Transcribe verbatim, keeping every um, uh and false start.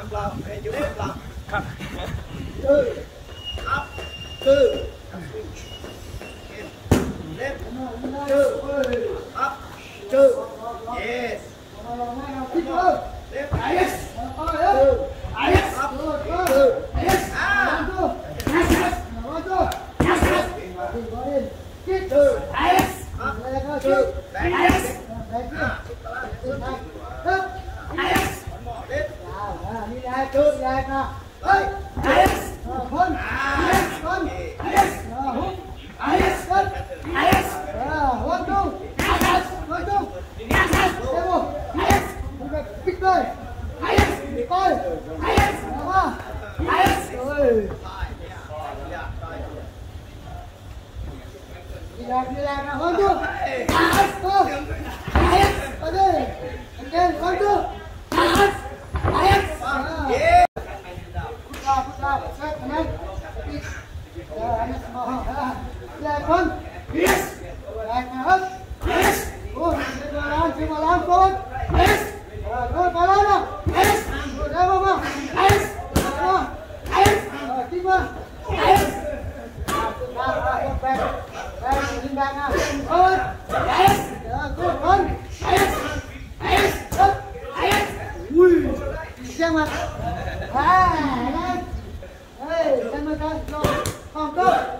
năm lần, hay chữ năm lần. Two, Up, two, left, two, up, two, yes. Left, yes. Two, yes. Up, two, yes. Ah. Two, yes. Up, two, back, yes. Đi ra trước ra nè. Đây. Yes. Khun. Yes. Khun. Yes. Hút. Yes. Khun. Yes. One two. Yes. One two. Yes. Table. Yes. Big boy. Yes. Big boy. Yes. Đó. Yes. Rồi. Đi ra đi ra nè. One two. Yes. Yes. Ở đây. Again. One two. Yes. Yes. Yeah. Good job, good job. Set, come on. Yeah, I'm small. Yeah, Khun. Yes. Back now up. Yes. Good. Sit more on, sit more on, forward. Yes. Good, ball on now. Yes. Good, there, mama. Yes. Come on. Yes. Keep on. Yes. Good job. Back. Back. Lean back now. Forward. Yes. Good, Khun. Yes. Yes. Good. Yes. Ui. Xem mặt. À, đây. Đây, xem mặt coi. Rồi, còn cơ.